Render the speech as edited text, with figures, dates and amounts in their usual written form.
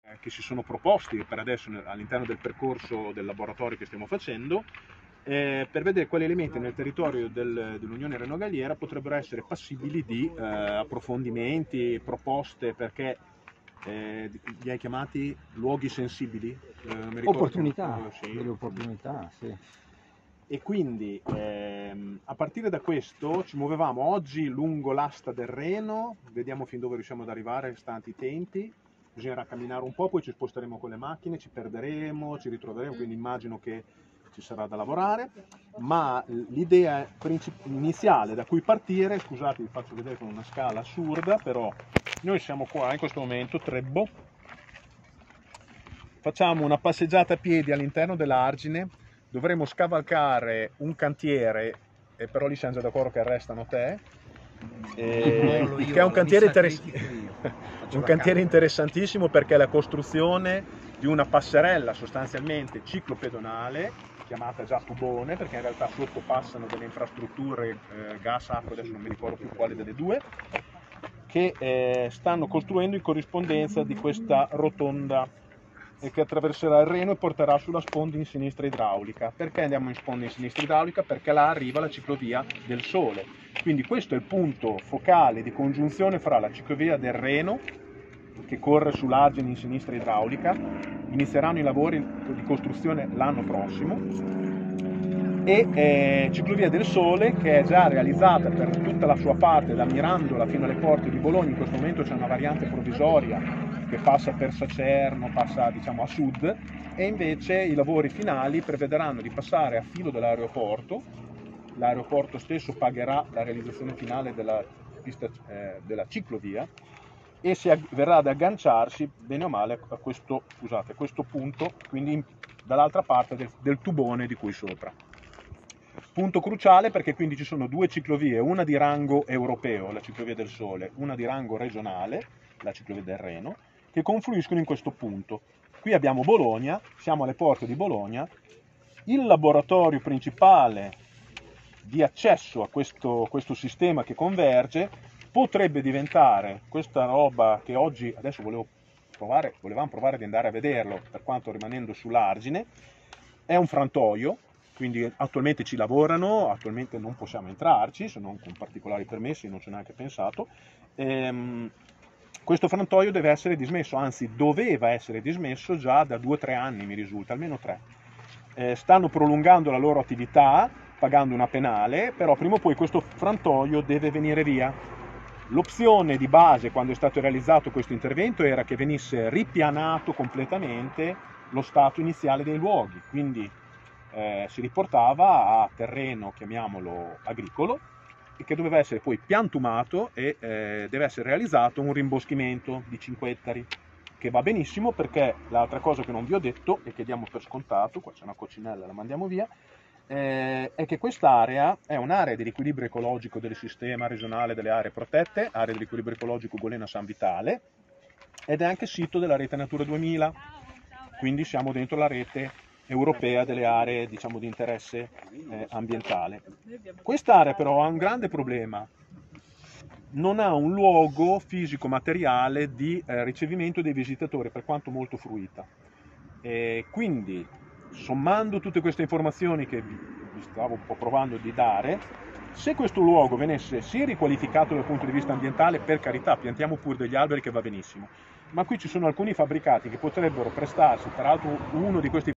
che si sono proposti per adesso all'interno del percorso del laboratorio che stiamo facendo, per vedere quali elementi nel territorio dell'Unione Reno-Galliera potrebbero essere passibili di approfondimenti, proposte, perché li hai chiamati luoghi sensibili? Mi ricordo Opportunità, sì. delle opportunità, sì. E quindi a partire da questo ci muovevamo oggi lungo l'asta del Reno, vediamo fin dove riusciamo ad arrivare, stanti i tempi, bisognerà camminare un po', poi ci sposteremo con le macchine, ci perderemo, ci ritroveremo, quindi immagino che ci sarà da lavorare, ma l'idea iniziale da cui partire, scusate vi faccio vedere con una scala assurda, però noi siamo qua in questo momento, Trebbo, facciamo una passeggiata a piedi all'interno dell'argine, dovremo scavalcare un cantiere, e però lì siamo già d'accordo che arrestano te, che è un cantiere, un cantiere interessantissimo perché è la costruzione di una passerella sostanzialmente ciclopedonale, chiamata già tubone, perché in realtà sotto passano delle infrastrutture, gas, acqua, adesso non mi ricordo più quale delle due, che stanno costruendo in corrispondenza di questa rotonda che attraverserà il Reno e porterà sulla sponda in sinistra idraulica. Perché andiamo in sponda in sinistra idraulica? Perché là arriva la ciclovia del Sole. Quindi questo è il punto focale di congiunzione fra la ciclovia del Reno, che corre sull'argine in sinistra idraulica, inizieranno i lavori di costruzione l'anno prossimo, e ciclovia del Sole, che è già realizzata per tutta la sua parte da Mirandola fino alle porte di Bologna. In questo momento c'è una variante provvisoria che passa per Sacerno, passa diciamo a sud, e invece i lavori finali prevederanno di passare a filo dell'aeroporto. L'aeroporto stesso pagherà la realizzazione finale della pista, della ciclovia, e si verrà ad agganciarsi bene o male a questo, scusate, a questo punto, quindi dall'altra parte del tubone di qui sopra. Punto cruciale perché quindi ci sono due ciclovie, una di rango europeo, la ciclovia del Sole, una di rango regionale, la ciclovia del Reno, che confluiscono in questo punto. Qui abbiamo Bologna, siamo alle porte di Bologna, il laboratorio principale di accesso a questo sistema che converge potrebbe diventare questa roba che oggi, adesso volevamo provare ad andare a vederlo, per quanto rimanendo sull'argine, è un frantoio, quindi attualmente ci lavorano, attualmente non possiamo entrarci, se non con particolari permessi, non ci ho neanche pensato. Questo frantoio deve essere dismesso, anzi doveva essere dismesso già da 2 o 3 anni, mi risulta, almeno 3. Stanno prolungando la loro attività, pagando una penale, però prima o poi questo frantoio deve venire via. L'opzione di base, quando è stato realizzato questo intervento, era che venisse ripianato completamente lo stato iniziale dei luoghi, quindi si riportava a terreno, chiamiamolo agricolo, e che doveva essere poi piantumato e deve essere realizzato un rimboschimento di 5 ettari, che va benissimo perché l'altra cosa che non vi ho detto e che diamo per scontato, qua c'è una coccinella, la mandiamo via, è che quest'area è un'area di riequilibrio ecologico del sistema regionale delle aree protette, area di riequilibrio ecologico Golena San Vitale, ed è anche sito della rete Natura 2000, quindi siamo dentro la rete europea delle aree, diciamo, di interesse ambientale. Quest'area però ha un grande problema: non ha un luogo fisico materiale di ricevimento dei visitatori, per quanto molto fruita. Quindi, sommando tutte queste informazioni che vi stavo un po' provando di dare, se questo luogo venisse sì riqualificato dal punto di vista ambientale, per carità, piantiamo pure degli alberi che va benissimo, ma qui ci sono alcuni fabbricati che potrebbero prestarsi, peraltro uno di questi